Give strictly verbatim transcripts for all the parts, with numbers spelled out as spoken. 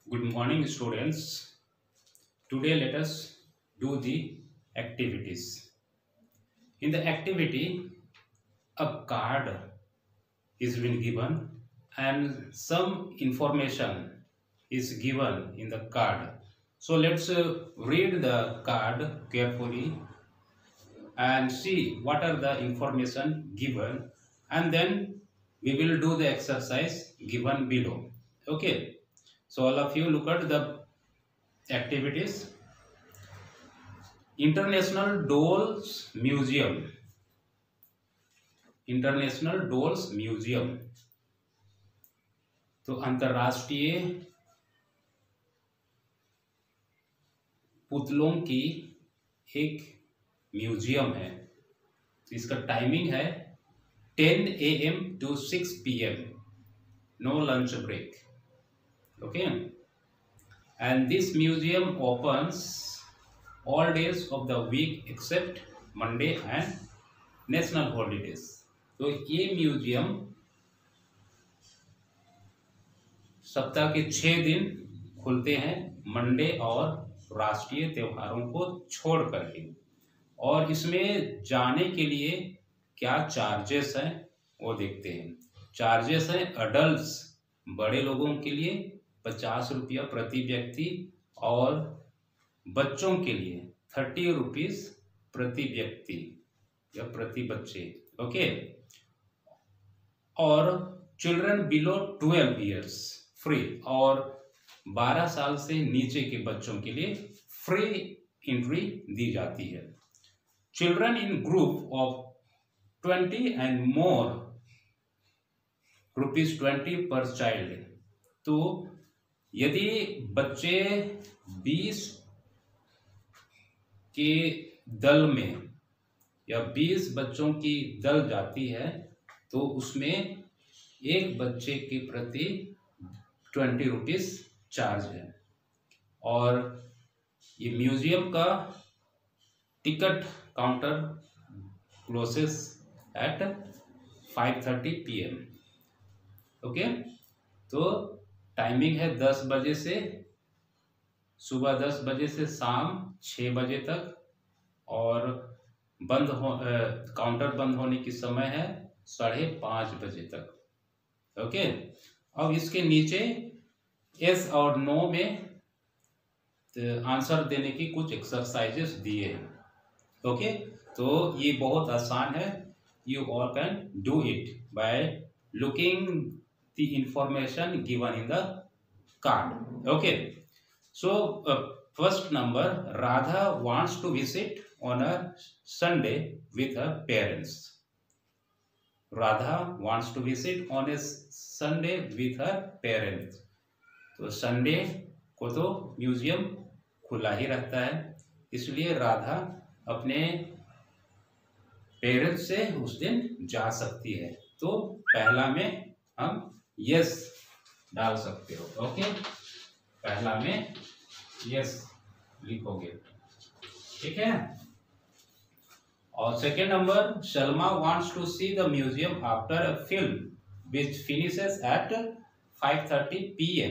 Good morning, students. Today, let us do the activities. In the activity, a card is been given and some information is given in the card. So, let's uh, read the card carefully and see what are the information given, and then we will do the exercise given below. Okay. So, all of you look at the activities. International dolls museum international dolls museum तो अंतर्राष्ट्रीय पुतलों की एक museum है। तो इसका timing है ten A M to six P M, no lunch break. Okay, and this museum opens all days of the week except Monday and national holidays। तो ये म्यूजियम सप्ताह के छह दिन खुलते हैं, मंडे और राष्ट्रीय त्योहारों को छोड़ करके। और इसमें जाने के लिए क्या चार्जेस हैं वो देखते हैं। चार्जेस हैं अडल्ट्स बड़े लोगों के लिए पचास रुपया प्रति व्यक्ति और बच्चों के लिए थर्टी रुपीज प्रति व्यक्ति या प्रति बच्चे। ओके, और children below twelve years free, और बारह साल से नीचे के बच्चों के लिए फ्री एंट्री दी जाती है। Children in group of twenty and more rupees twenty per child. तो यदि बच्चे बीस के दल में या बीस बच्चों की दल जाती है तो उसमें एक बच्चे के प्रति ट्वेंटी रुपीज चार्ज है। और ये म्यूजियम का ticket counter closes at five thirty P M. Okay, तो टाइमिंग है दस बजे से सुबह दस बजे से शाम छः बजे तक, और बंद हो काउंटर बंद होने की समय है साढ़े पाँच बजे तक। ओके, अब इसके नीचे यस और नो में आंसर देने की कुछ एक्सरसाइजेस दिए हैं। ओके, तो ये बहुत आसान है, you all can do it by looking the information given in the card. Okay, so uh, first number, Radha wants to visit on a Sunday with her parents। Radha wants to visit on a Sunday with her parents। तो Sunday को तो museum खुला ही रहता है, इसलिए राधा अपने parents से उस दिन जा सकती है। तो पहला में हम यस डाल सकते हो। ओके, पहला में यस लिखोगे, ठीक है। और second number, Sharma wants to see the museum after a film which finishes at five thirty P M.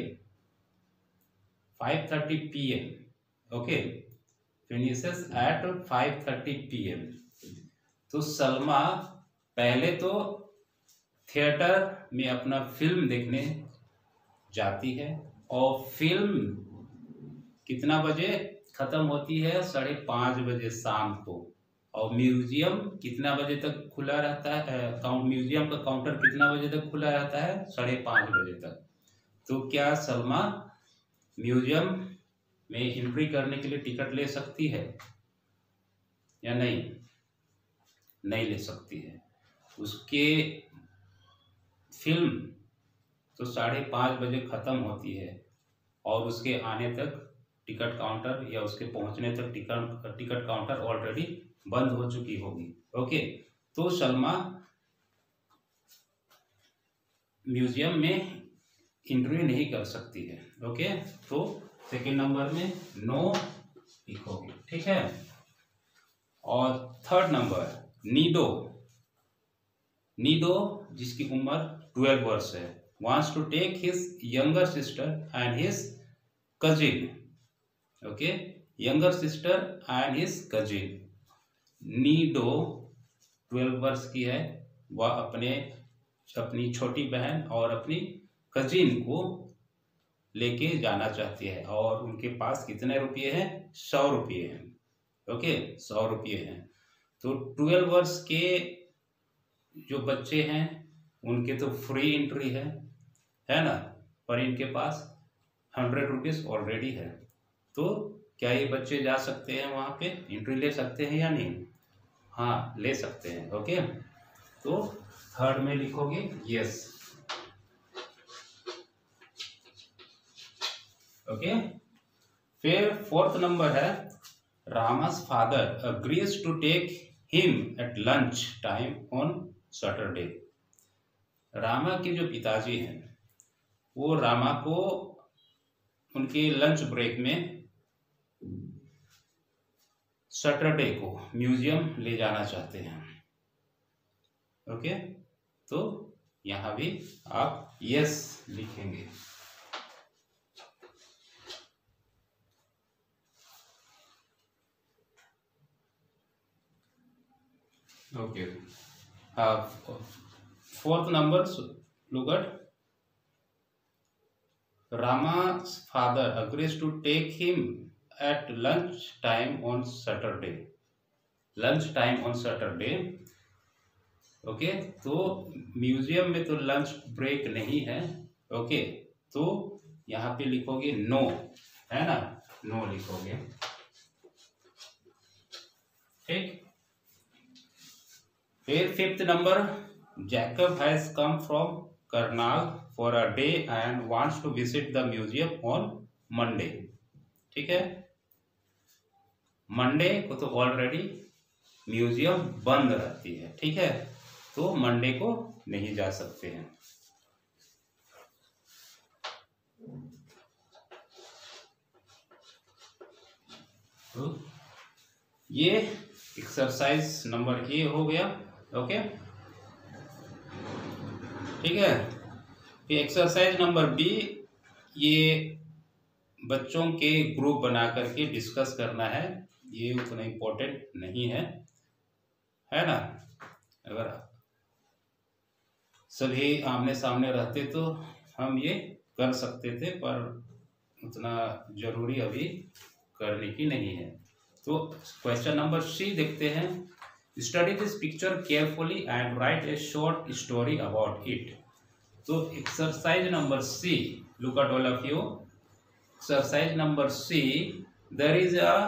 Five thirty P M okay, finishes at five thirty P M. तो सलमा पहले तो थिएटर में अपना फिल्म देखने जाती है, और फिल्म कितना बजे खत्म होती है? साढ़े पाँच बजे शाम को। और म्यूजियम कितना बजे तक खुला रहता है? काउंट म्यूजियम का काउंटर कितना बजे तक खुला रहता है? साढ़े पाँच बजे तक। तो क्या सलमा म्यूजियम में एंट्री करने के लिए टिकट ले सकती है या नहीं? नहीं ले सकती है। उसके फिल्म तो साढ़े पाँच बजे ख़त्म होती है, और उसके आने तक टिकट काउंटर या उसके पहुंचने तक टिकट टिकट काउंटर ऑलरेडी बंद हो चुकी होगी। ओके, तो सलमा म्यूजियम में एंट्री नहीं कर सकती है। ओके, तो सेकेंड नंबर में नो लिखोगे, ठीक है। और थर्ड नंबर, नीडो नीडो जिसकी उम्र ट्वेल्व वर्ष है, wants to take his younger sister and his cousin, okay, younger sister and his cousin. नीडो ट्वेल्व वर्ष की है, वह अपने अपनी छोटी बहन और अपनी कजिन को लेके जाना चाहती है और उनके पास कितने रुपये हैं? सौ रुपये हैं, ओके, सौ रुपये हैं। तो ट्वेल्व वर्ष के जो बच्चे हैं उनके तो फ्री एंट्री है है ना, पर इनके पास हंड्रेड रुपीज ऑलरेडी है। तो क्या ये बच्चे जा सकते हैं वहाँ पे, एंट्री ले सकते हैं या नहीं? हाँ, ले सकते हैं, ओके। तो थर्ड में लिखोगे यस, ओके। फिर फोर्थ नंबर है रामा's father agrees to take him at lunch time on Saturday। Rama के जो पिताजी हैं वो रामा को उनके लंच ब्रेक में सैटरडे को म्यूजियम ले जाना चाहते हैं, ओके। तो यहां भी आप यस लिखेंगे। Okay. Uh, fourth number, look at Rama's father agrees to take him at lunch time on Saturday। Lunch time on Saturday, okay. तो म्यूजियम में तो लंच ब्रेक नहीं है, ओके। तो यहाँ पे लिखोगे नो, है ना, नो लिखोगे, ठीक। फिर fifth number, Jacob has come from Karnal for a day and wants to visit the museum on Monday, ठीक है। मंडे को तो ऑलरेडी म्यूजियम बंद रहती है, ठीक है, तो मंडे को नहीं जा सकते हैं। तो ये एक्सरसाइज नंबर ए हो गया, ओके, ठीक है। फिर एक्सरसाइज नंबर बी, ये बच्चों के ग्रुप बना करके डिस्कस करना है, ये उतना इम्पोर्टेंट नहीं है, है ना। अगर सभी आमने सामने रहते तो हम ये कर सकते थे, पर उतना जरूरी अभी करने की नहीं है। तो क्वेश्चन नंबर सी देखते हैं, study this picture carefully and write a short story about it. तो exercise number C, look at all of you, exercise number C, there is a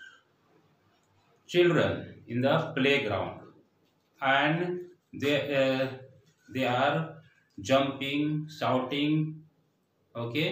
children in the playground and they they are jumping, shouting, okay,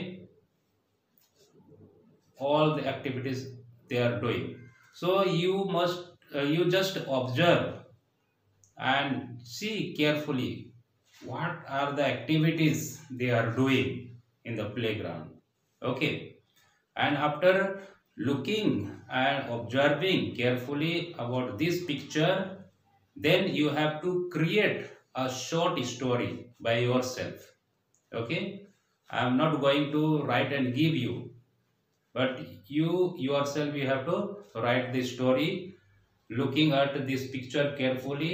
all the activities they are doing. So you must uh, you just observe and see carefully what are the activities they are doing in the playground, okay. And after looking and observing carefully about this picture, then you have to create a short story by yourself, okay. I am not going to write and give you, but you yourself you have to write the story looking at this picture carefully,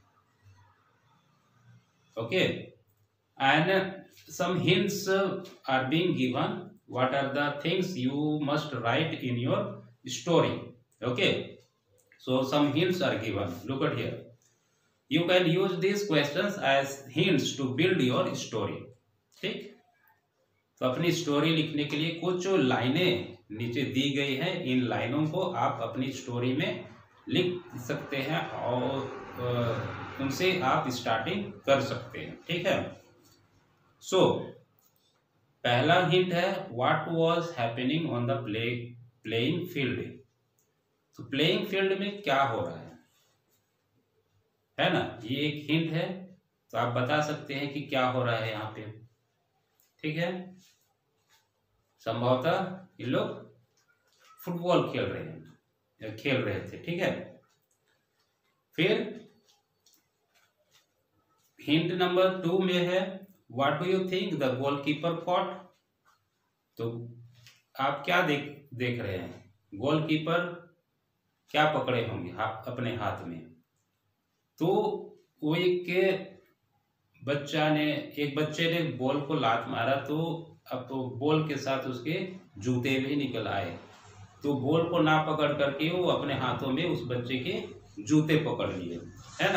okay. And some hints are being given, what are the things you must write in your story, okay. So some hints are given, look at here. You can use these questions as hints to build your story, ठीक। तो अपनी story लिखने के लिए कुछ जो लाइनें नीचे दी गई हैं, इन लाइनों को आप अपनी स्टोरी में लिख सकते हैं और उनसे आप स्टार्टिंग कर सकते हैं, ठीक है। सो so, पहला हिंट है, what was happening on the play playing field. तो प्लेइंग फील्ड में क्या हो रहा है है ना, ये एक हिंट है। तो आप बता सकते हैं कि क्या हो रहा है यहाँ पे, ठीक है। संभवतः ये लोग फुटबॉल खेल रहे हैं, खेल रहे थे, ठीक है। फिर हिंट नंबर टू में है, what do you think the goalkeeper fought. तो आप क्या देख देख रहे हैं, गोलकीपर क्या पकड़े होंगे हाथ अपने हाथ में। तो वो एक बच्चा ने एक बच्चे ने बॉल को लात मारा, तो अब तो बॉल के साथ उसके जूते भी निकल आए। तो बॉल को ना पकड़ करके वो अपने हाथों में उस बच्चे के जूते पकड़ लिए, है ना।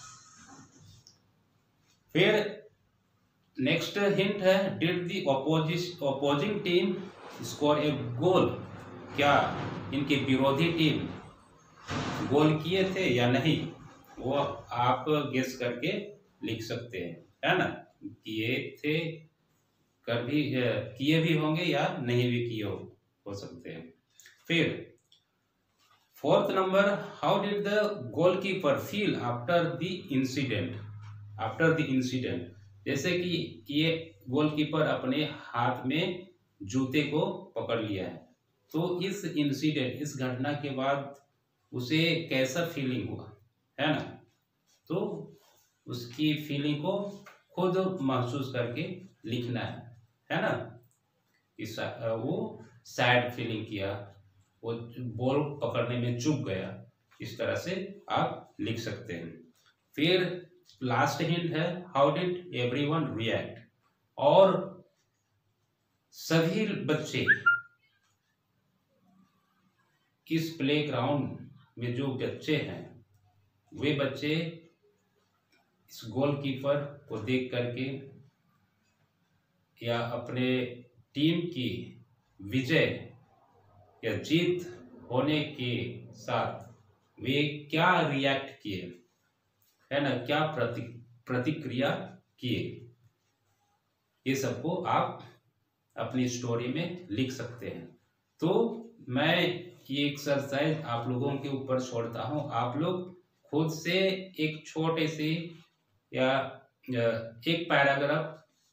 फिर नेक्स्ट हिंट है, did the oppose opposing team score a goal, क्या इनके विरोधी टीम गोल किए थे या नहीं, वो आप गेस करके लिख सकते हैं, है ना। किए थे, कर भी किए भी होंगे या नहीं भी किए हो, हो सकते हैं। फिर fourth number, how did the goalkeeper feel after the incident, after the incident, जैसे कि ये गोलकीपर अपने हाथ में जूते को पकड़ लिया है, तो इस इंसिडेंट इस घटना के बाद उसे कैसा फीलिंग हुआ, है ना। तो उसकी फीलिंग को खुद महसूस करके लिखना है, है ना। इस वो सैड फीलिंग किया, वो बॉल पकड़ने में चूक गया, इस तरह से आप लिख सकते हैं। फिर लास्ट हिंट है, हाउ डिड एवरीवन रिएक्ट, और सभी बच्चे किस प्लेग्राउंड में जो बच्चे हैं वे बच्चे इस गोलकीपर को देख करके या अपने टीम की विजय या जीत होने के साथ वे क्या रिएक्ट किए, है ना, क्या प्रति प्रतिक्रिया किए, ये सबको आप अपनी स्टोरी में लिख सकते हैं। तो मैं ये एक्सरसाइज आप लोगों के ऊपर छोड़ता हूँ, आप लोग खुद से एक छोटे से या एक पैराग्राफ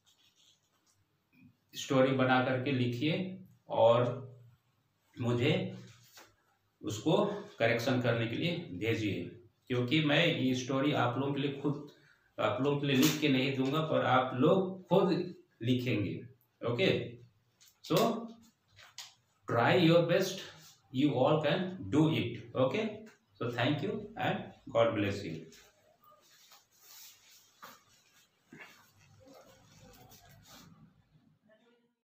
स्टोरी बना करके लिखिए और मुझे उसको करेक्शन करने के लिए भेजिए, क्योंकि मैं ये स्टोरी आप लोगों के लिए खुद आप लोगों के लिए लिख के नहीं दूंगा, पर आप लोग खुद लिखेंगे। Okay, so try your best, you all can do it. Okay, so thank you and God bless you.